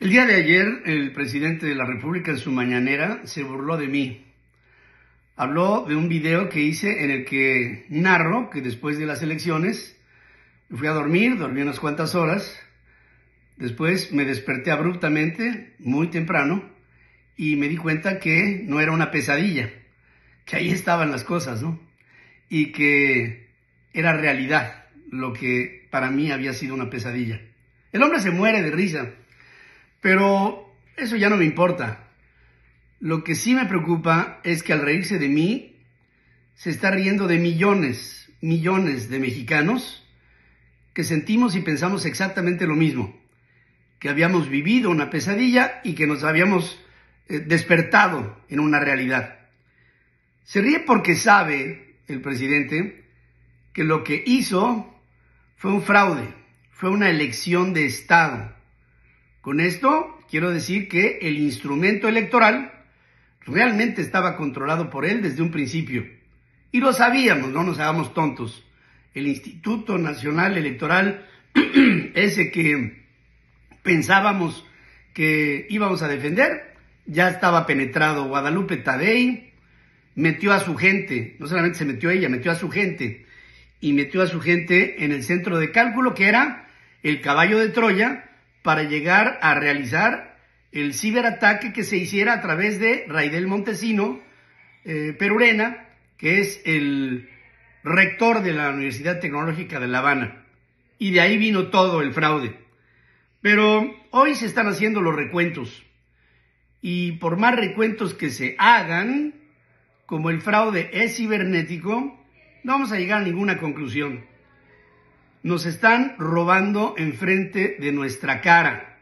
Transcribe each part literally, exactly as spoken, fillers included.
El día de ayer, el presidente de la República en su mañanera se burló de mí. Habló de un video que hice en el que narro que después de las elecciones me fui a dormir, dormí unas cuantas horas, después me desperté abruptamente, muy temprano, y me di cuenta que no era una pesadilla, que ahí estaban las cosas, ¿no? Y que era realidad lo que para mí había sido una pesadilla. El hombre se muere de risa, pero eso ya no me importa. Lo que sí me preocupa es que al reírse de mí, se está riendo de millones, millones de mexicanos que sentimos y pensamos exactamente lo mismo, que habíamos vivido una pesadilla y que nos habíamos eh, despertado en una realidad. Se ríe porque sabe el presidente que lo que hizo fue un fraude, fue una elección de Estado. Con esto quiero decir que el instrumento electoral realmente estaba controlado por él desde un principio. Y lo sabíamos, no nos hagamos tontos. El Instituto Nacional Electoral, ese que pensábamos que íbamos a defender, ya estaba penetrado. Guadalupe Tadei metió a su gente, no solamente se metió ella, metió a su gente, y metió a su gente en el centro de cálculo, que era el caballo de Troya, para llegar a realizar el ciberataque que se hiciera a través de Raidel Montesino eh, Perurena, que es el rector de la Universidad Tecnológica de La Habana. Y de ahí vino todo el fraude. Pero hoy se están haciendo los recuentos. Y por más recuentos que se hagan, como el fraude es cibernético, no vamos a llegar a ninguna conclusión. Nos están robando enfrente de nuestra cara.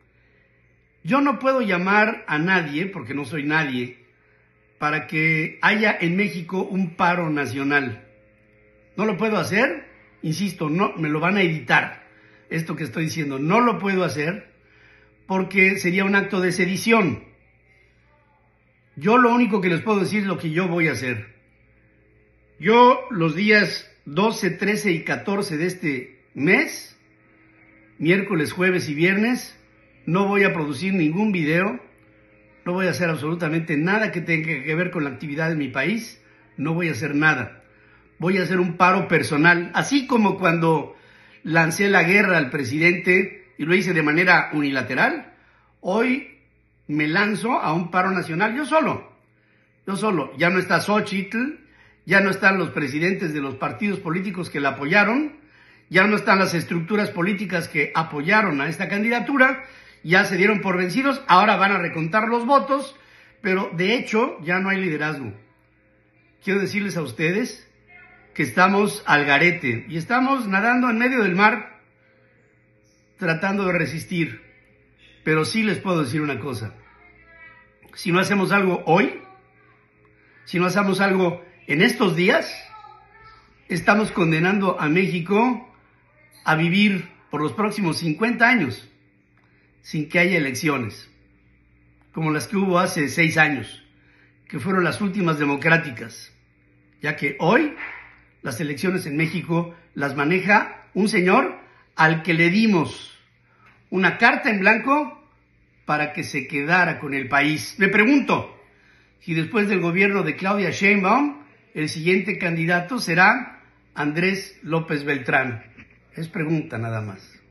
Yo no puedo llamar a nadie, porque no soy nadie, para que haya en México un paro nacional. No lo puedo hacer, insisto, no, me lo van a editar. Esto que estoy diciendo, no lo puedo hacer porque sería un acto de sedición. Yo lo único que les puedo decir es lo que yo voy a hacer. Yo los días doce, trece y catorce de este mes, miércoles, jueves y viernes, no voy a producir ningún video, no voy a hacer absolutamente nada que tenga que ver con la actividad de mi país, no voy a hacer nada. Voy a hacer un paro personal, así como cuando lancé la guerra al presidente y lo hice de manera unilateral, hoy me lanzo a un paro nacional yo solo, yo solo. Ya no está Xochitl, ya no están los presidentes de los partidos políticos que la apoyaron, ya no están las estructuras políticas que apoyaron a esta candidatura, ya se dieron por vencidos, ahora van a recontar los votos, pero de hecho ya no hay liderazgo. Quiero decirles a ustedes que estamos al garete y estamos nadando en medio del mar tratando de resistir, pero sí les puedo decir una cosa: si no hacemos algo hoy, si no hacemos algo en estos días, estamos condenando a México a vivir por los próximos cincuenta años sin que haya elecciones, como las que hubo hace seis años, que fueron las últimas democráticas, ya que hoy las elecciones en México las maneja un señor al que le dimos una carta en blanco para que se quedara con el país. Me pregunto si después del gobierno de Claudia Sheinbaum, el siguiente candidato será Andrés López Beltrán. Es pregunta nada más.